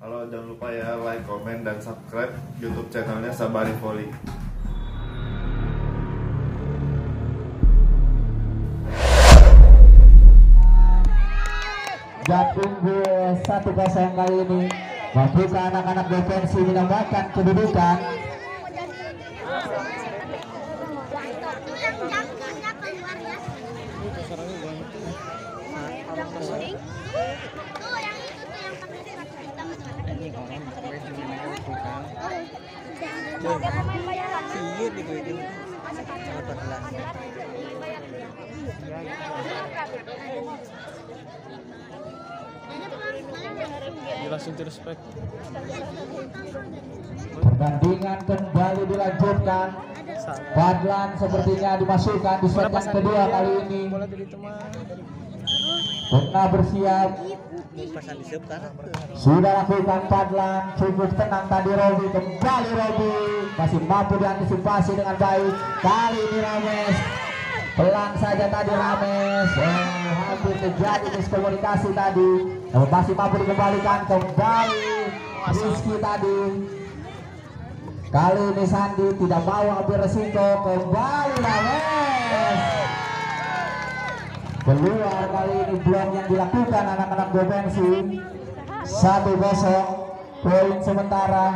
Halo, jangan lupa ya like, komen, dan subscribe YouTube channelnya Sabari Volley. Unggul 1-0 kali ini membuka anak-anak defensi menambahkan kedudukan. Langsung direspek. Pertandingan kembali dilanjutkan. Fadlan sepertinya dimasukkan di set yang kedua kali ini. Tengah bersiap. Sudah lakukan Fadlan, cukup tenang tadi Robi, kembali Robi masih mampu diantisipasi dengan baik. Kali ini Rames pelan saja tadi Rames, hampir terjadi miskomunikasi tadi. Masih mampu dikembalikan kembali Rizky tadi. Kali ini Sandi tidak mau ambil resiko, kembali Rames. Keluar kali ini blok yang dilakukan anak-anak defensi. 1-0 poin sementara.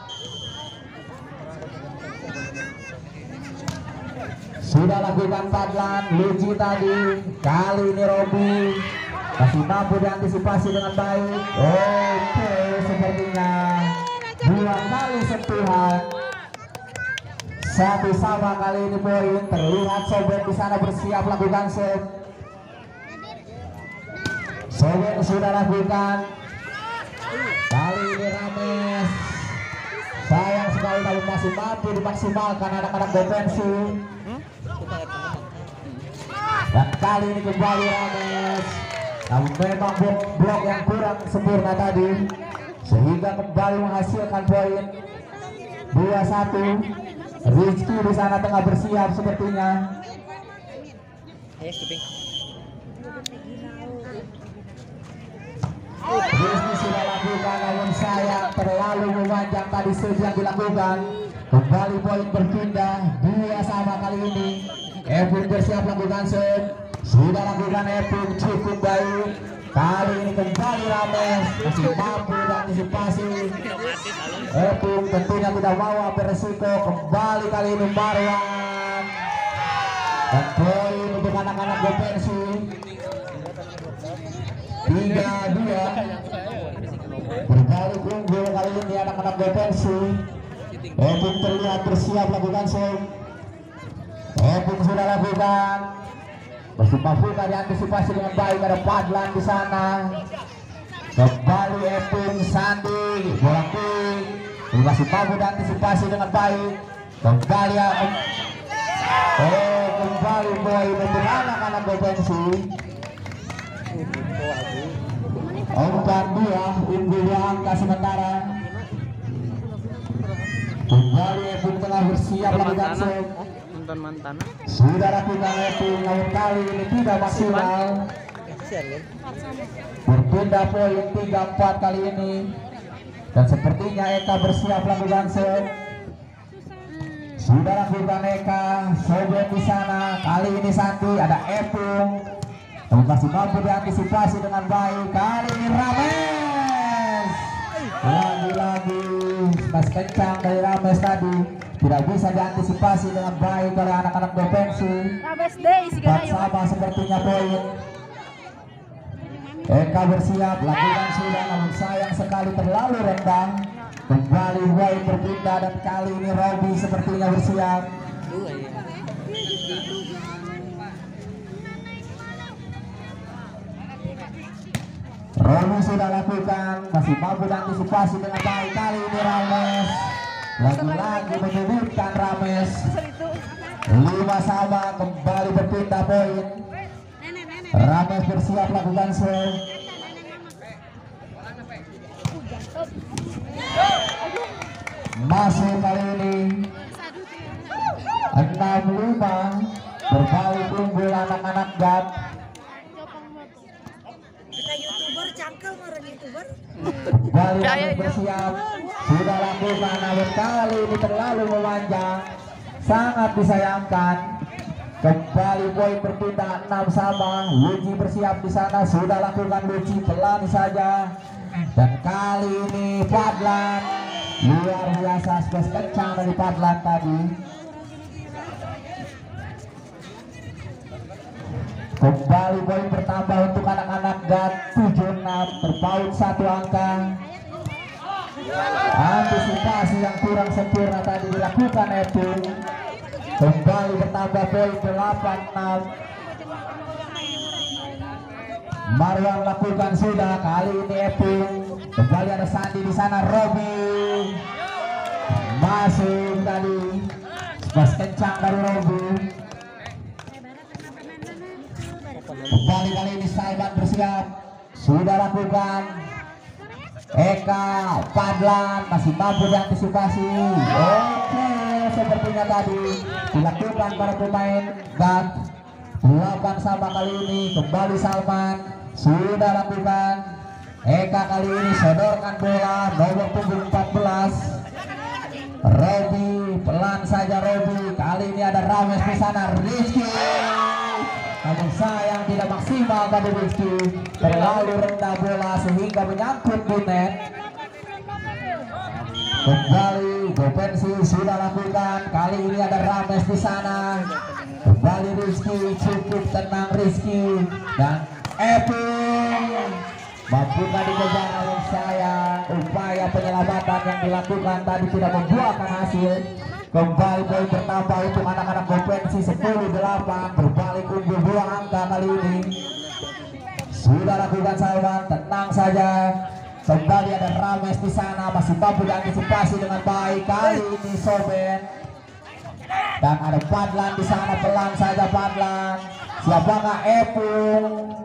Sudah lakukan Fadlan, Luci tadi. Kali ini Robi masih mampu diantisipasi dengan baik. Oke, sepertinya 2 kali sentuhan. 1-1 kali ini poin. Terlihat Sobek di sana bersiap lakukan save. Sobek sudah lakukan. Kali ini Rames sayang sekali namun masih mampu dimaksimalkan anak-anak defensi. Dan kali ini kembali Rames, namun memang blok yang kurang sempurna tadi sehingga kembali menghasilkan poin 2-1. Rizky di sana tengah bersiap sepertinya. Rizky sudah lakukan namun sayang terlalu memanjang tadi save yang dilakukan. Kembali poin berpindah 2-2 kali ini. Epung bersiap lakukan save. Sudah lakukan Epung cukup baik. Kali ini kembali Rames masih mampu diantisipasi. Epung tentunya tidak mau ambil resiko. Kembali kali ini Marwan. Dan poin untuk anak-anak defensi 3-2. Berbalik unggul kali ini anak-anak defensi. Epung terlihat bersiap lakukan save. Epung sudah lakukan. Masih mampu diantisipasi dengan baik. Ada Fadlan di sana. Kembali Epung, Sandi, bola quick. Masih mampu diantisipasi dengan baik. Kembali kembali poin untuk anak-anak defensi. 4-2 unggul 2 angka sementara. Kembali Epung tengah bersiap lakukan save. Mantan Sudah lakukan Epung namun kali ini tidak maksimal. Berpindah poin 3-4 kali ini. Dan sepertinya Eka bersiap lakukan save. Sudah lakukan Eka, Sobek di sana. Kali ini Sandi, ada Epung. Namun masih mampu diantisipasi dengan baik. Kali ini Rames. Lagi-lagi masih kencang dari Rames tadi. Tidak bisa diantisipasi dengan baik oleh anak-anak defensi. Sama sepertinya poin. Eka bersiap lakukan sudah namun sayang sekali terlalu rendah. Kembali poin berpindah dan kali ini Robi sepertinya bersiap. Robi sudah lakukan, masih mampu diantisipasi dengan baik. Kali ini Rames lagi-lagi menyebutkan Rames. 5-5 kembali berpindah poin. Rames bersiap lakukan save. Masuk kali ini 6-5 berbalik unggul anak-anak GAT. Kita YouTuber cangkel orang YouTuber. Kembali percaya ya. bersiap sudah lakukan, namun kali ini terlalu memanjang, sangat disayangkan. Kembali poin berpindah 6 sama. Luci bersiap di sana, sudah lakukan Luci pelan saja. Dan kali ini Fadlan luar biasa, space kencang dari Fadlan tadi. Kembali poin bertambah untuk anak-anak GAT 76, terpaut 1 angka. Antisipasi yang kurang sempurna tadi dilakukan Epung. Kembali bertambah poin 86. Marwan lakukan sudah, kali ini Epung. Kembali ada Sandi di sana, Robi masuk tadi, pas kencang dari Robi. Kembali kali ini Saiban bersiap, sudah lakukan. Eka Fadlan masih mampu diantisipasi. Oke, sepertinya tadi dilakukan para pemain GAT 8 sama kali ini. Kembali Salman sudah lakukan. Eka kali ini sodorkan bola nomor punggung 14. Robi pelan saja Robi. Kali ini ada Rames di sana, Rizky. Namun sayang tidak maksimal tadi Rizky, terlalu rendah bola sehingga menyangkut di net. Kembali defensi sudah lakukan, kali ini ada Rames di sana. Kembali Rizky, cukup tenang Rizky, dan Epung mampukah dikejar, namun sayang upaya penyelamatan yang dilakukan tadi tidak membuahkan hasil. Kembali poin bertambah untuk anak-anak Gopensi 10-8, berbalik unggul 2 angka kali ini. Sudah lakukan Salman, tenang saja. Kembali ada Rames di sana, masih mampu diantisipasi dengan baik. Kali ini Soben dan ada Fadlan di sana, pelan saja Fadlan. Siapakah Epung?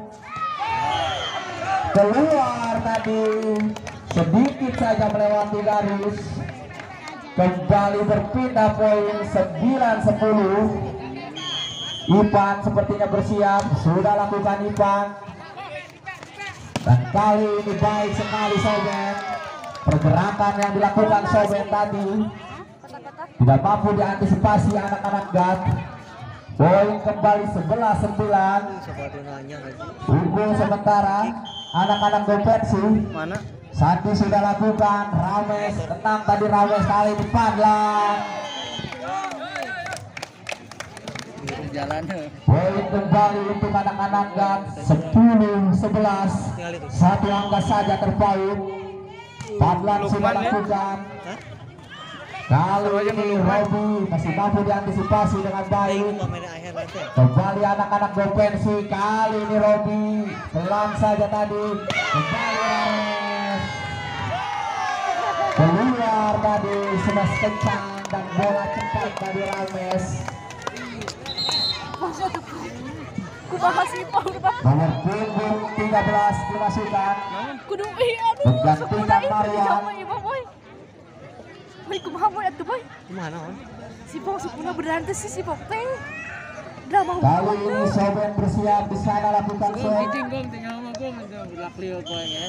Keluar tadi, sedikit saja melewati garis. Kembali berpindah poin 9-10. Ipan sepertinya bersiap, sudah lakukan Ipan. Dan kali ini baik sekali Soben. Pergerakan yang dilakukan Soben tadi tidak mampu diantisipasi anak-anak GAT. Poin kembali 11-9. Unggul sementara anak-anak Gopensi. Mana? Sandi sudah lakukan, Rames tenang tadi, Rames kali di Fadlan. Poin kembali untuk anak-anak GAT 10-11, 1 angka saja terpaut. Fadlan sudah lakukan. Kali ini Robi masih mampu diantisipasi dengan baik. Kembali anak-anak Gopensi, kali ini Robi pelan saja tadi. Kembali Rames keluar tadi, smash kencang dan bola cepat dari Rames. Nomor punggung 13 dimasukkan, menggantikan Marian. Boy, kumaha boy atuh boy? Gimana on? Si Bong sepuna beneran teh si Bong teh. Drama Kali ini Soben bersiap di sana, lakukan Soben. Tinggal mah gong belakliu poinnya.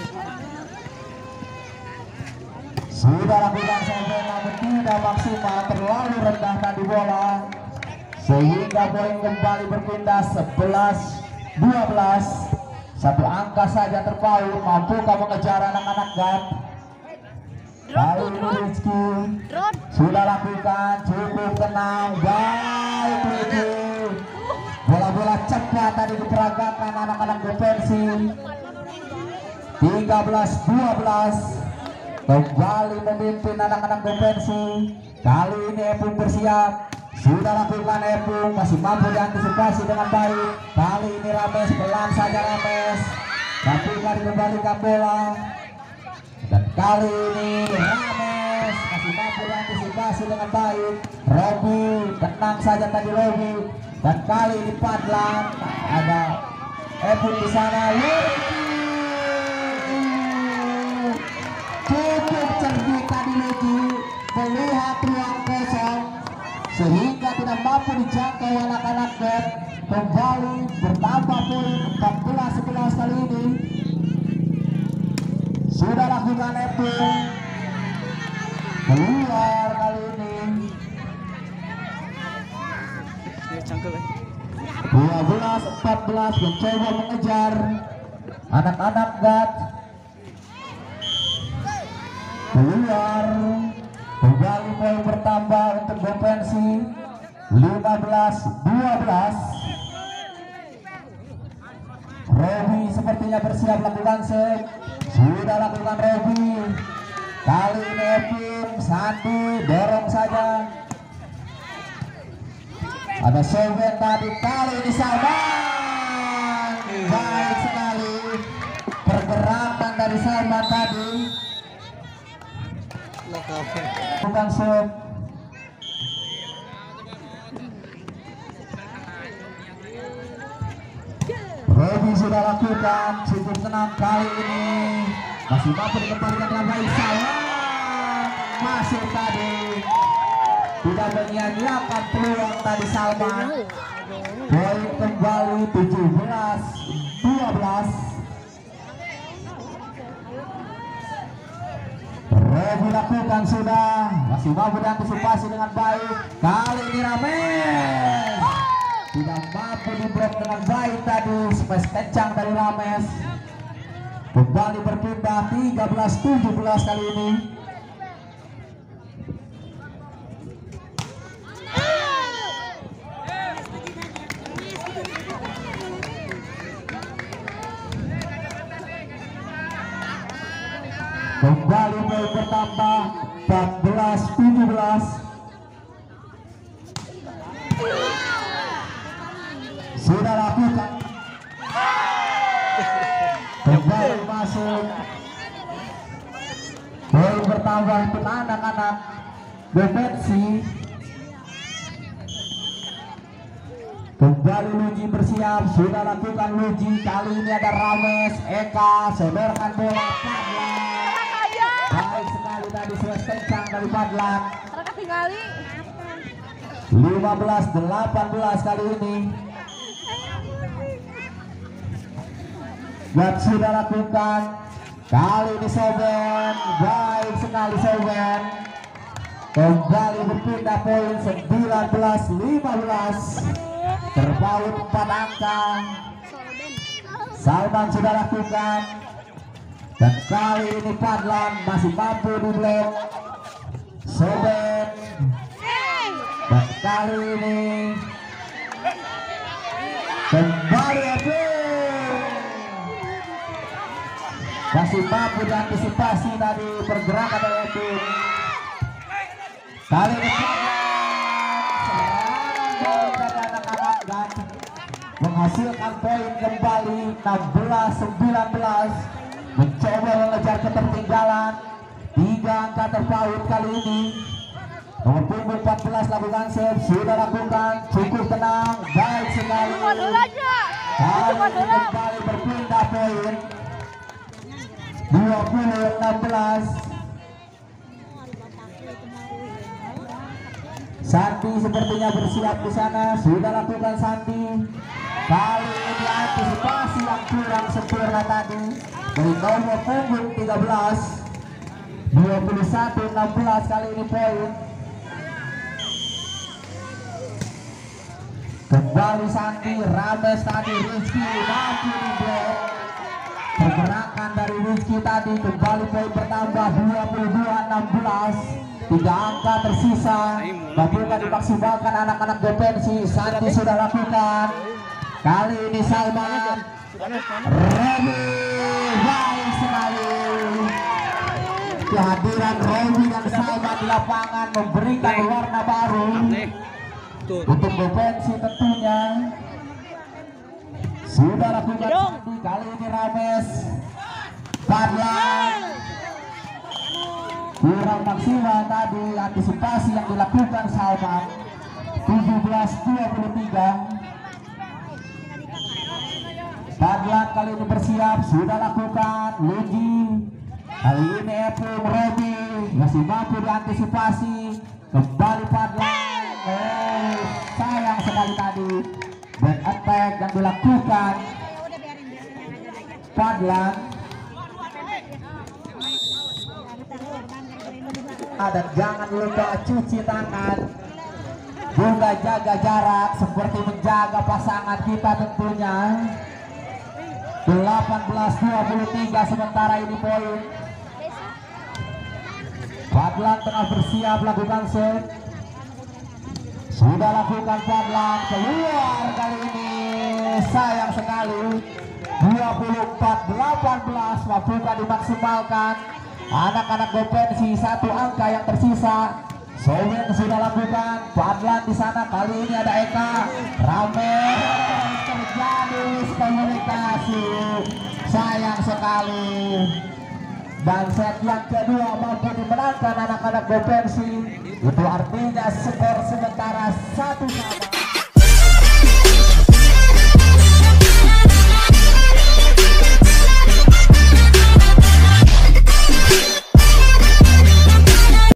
Sudah lakukan Soben, namun tidak maksimal, terlalu rendah tadi bola, sehingga poin kembali berpindah 11-12. 1 angka saja terpaut. Mampukah mengejar anak-anak GAT? Kali ini Rizky sudah lakukan, cukup tenang, baik Rizky. Bola-bola cepat tadi diperagakan anak-anak Gopensi. 13-12, kembali memimpin anak-anak Gopensi. Kali ini Epung bersiap, sudah lakukan Epung, masih mampu diantisipasi dengan baik. Kali ini Rames, pelan saja Rames, tapi dikembalikan bola. Dan kali ini Rames masih mampu diantisipasi dengan baik. Robi, tenang saja tadi Robi. Dan kali ini Fadlan, ada Epung di sana. Cukup cerdik tadi Luki, melihat ruang kosong sehingga tidak mampu dijangkau anak-anak GAT. Kembali bertambah poin 14-11 kali ini. sudah lakukan Epung, keluar kali ini. Cangkel 12-14 mencoba mengejar anak-anak GAT, keluar. Kembali poin bertambah untuk Gopensi 15-12. Robi sepertinya bersiap lakukan set. Sudah lakukan Robi. Kali ini Evin Sandi dorong saja. Ada Soben tadi, kali ini Salman. Baik sekali pergerakan dari Salman tadi. Bukan set. Robi sudah lakukan, cukup tenang kali ini. Masih mampu dikembalikan dengan baik. Salman masuk tadi. Tidak menyia-nyiakan peluang tadi Salman. Poin kembali 17-12. Robi lakukan sudah, masih mampu diantisipasi dengan baik. Kali ini Rames tidak mampu diblok dengan baik tadi. Space kencang dari Rames. Kembali berpindah 13-17 kali ini. Kembali poin bertambah 14-17. Sudah lakukan. Kembali masuk. Poin bertambah untuk anak-anak Gopensi. Kembali Luji bersiap. Sudah lakukan Luji. Kali ini ada Rames, Eka sodorkan bola. Baik sekali tadi smash kencang dari Padlan. 15-18 kali ini. Yang sudah lakukan. Kali ini Soben. Baik sekali Soben. Kembali berpindah poin 19-15. Terpaut 4 angka. Salman sudah lakukan. Dan kali ini Padlan masih mampu di blok. Soben. Dan kali ini kembali Evin. Masih mampu diantisipasi tadi pergerakan dari Evin. Kali ini serangan dari anak-anak dan menghasilkan poin kembali 16-19. Mencoba mengejar ketertinggalan 3 angka terpaut kali ini. Nomor punggung 14 lakukan save. Sudah lakukan, cukup tenang, baik sekali. Kali ini kembali berpindah poin 20-16. Sandi sepertinya bersiap di sana. Sudah lakukan Sandi. Kali ini antisipasi yang kurang sempurna tadi dari nomor punggung 13. 21-16 kali ini poin. Kembali Sandi, Rames tadi, Rizky mampu di blok. Pergerakan dari Rizky tadi, kembali poin bertambah 22-16. 3 angka tersisa, bukan dimaksimalkan anak-anak Gopensi. Sandi sudah lakukan. Kali ini Salman, Robi, baik sekali. Kehadiran Robi dan Salman di lapangan memberikan warna baru untuk Gopensi tentunya. Sudah lakukan Sandi, kali ini Rames. Padlan kurang maksimal tadi antisipasi yang dilakukan Salman. 17-23. Padlan kali ini bersiap, sudah lakukan Luji. Kali ini Epung, Robi masih mampu diantisipasi. Kembali Padlan. Sayang sekali tadi back attack yang dilakukan Padlan. dan jangan lupa cuci tangan, juga jaga jarak seperti menjaga pasangan kita tentunya. 18-23 sementara ini poin. Fadlan tengah bersiap lakukan set. Sudah lakukan Fadlan, keluar kali ini, sayang sekali. 24-18 Mafuka dimaksimalkan. Anak-anak Gopensi satu angka yang tersisa. Sowen sudah lakukan, Fadlan di sana, kali ini ada Eka. Rame terjadi komunikasi, sayang sekali. Dan set yang kedua mampu dimenangkan anak-anak Gopensi. Itu artinya skor sementara 1-1.